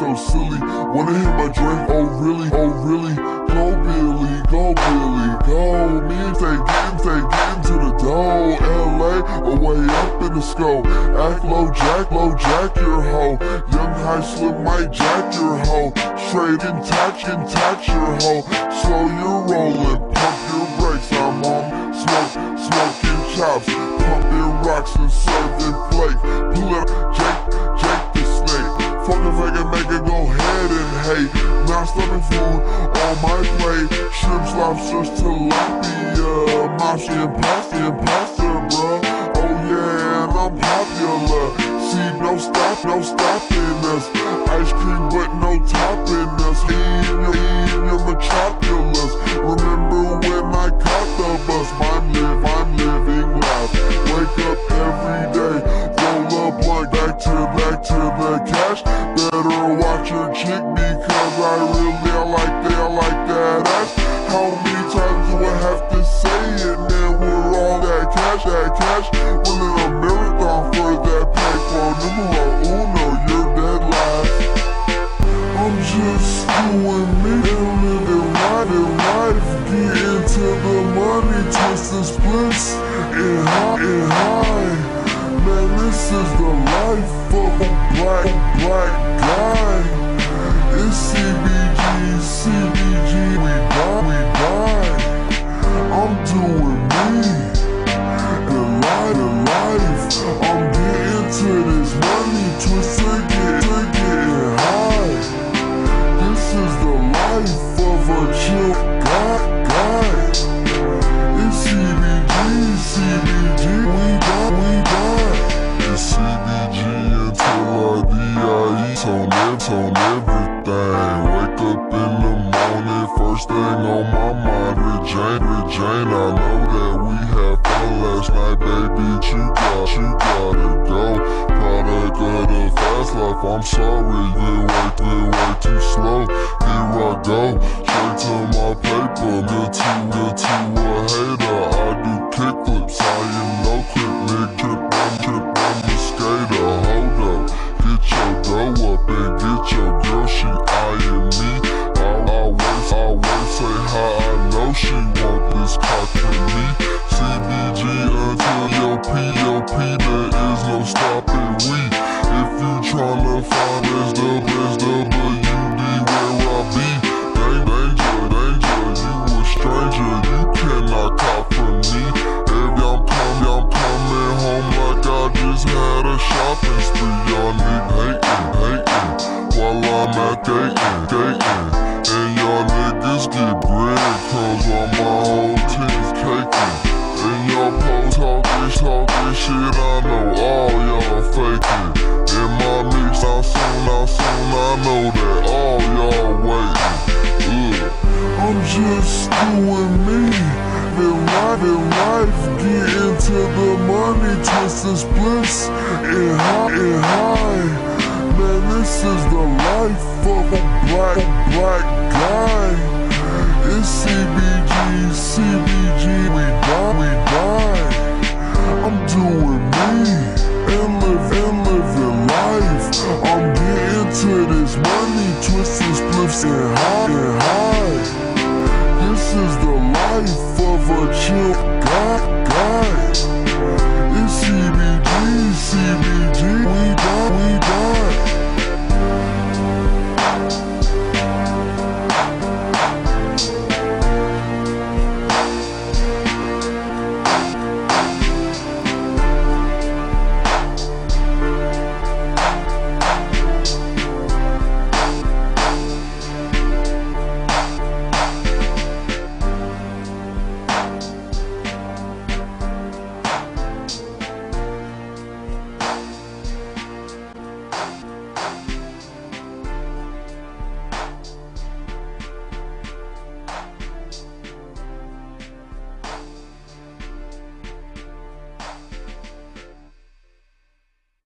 so silly. Wanna hit my drink, oh really, oh really. Go Billy, go Billy, go. Me and Tay getting to the dough. LA, away up in the scope. Act low jack your hoe. YungHawaiiSlim might jack your hoe. Straight intact your hoe. Slow your rollin', pump your brakes. I'm on smoking chops, pumping rocks and serving flake. Pull up Jake the snake. Fuck if I can make it, go ahead and hate. Not stopping food on my plate. Shrimps, lobsters, tilapia, moshi and pasta, bruh. Oh yeah, and I'm popular. See, no stopping us. Ice cream, but no topping us. Eating your metropolis. Remember when I caught the bus? I'm living life. Wake up every day, roll up like back to the cash. Better watch your chick because I like that ass. How many times do I have to say it? Man, we're all that cash. Running a marathon for that paper. Numero uno, you're dead last. I'm just doing me and living life. Get into the money, twisting splits and high. Man, this is the life of a black guy. It's CBG, we die. I'm doing me, the life. I'm getting to this money, twisted, getting high. This is the life of a chill guy. It's CBG, we die. It's CBG until I die. On everything. Wake up in the morning, first thing on my mind, Regine. I know that we had fun last night, baby. You gotta go. Product of the fast life. I'm sorry, been way too slow. Here I go, straight to my paper. Good to a hater. I do kickflips. I am no clip, I'm a skater. Hold up, get your dough up and get your girl. She eyeing me. I won't say how I know she want this cock from me. CBG until your POP, there is no stopping we. If you tryna find SWD where I be. Danger, you a stranger, you cannot cop from me. If I'm coming home like I just had a shopping spree. Y'all niggas hating, while I'm at dating. And y'all niggas get bread cause while my whole team's caking. And y'all talking shit, I know all y'all faking. In my mix, now soon, I know that all y'all waiting. I'm just doing me, living life, get into the money, twisting splits and high. Man, this is the life of a black guy. It's CBG, we die. I'm doing me and living life. I'm getting to this money, twisting spliffs and high. This is the life of a chill guy. It's CBG.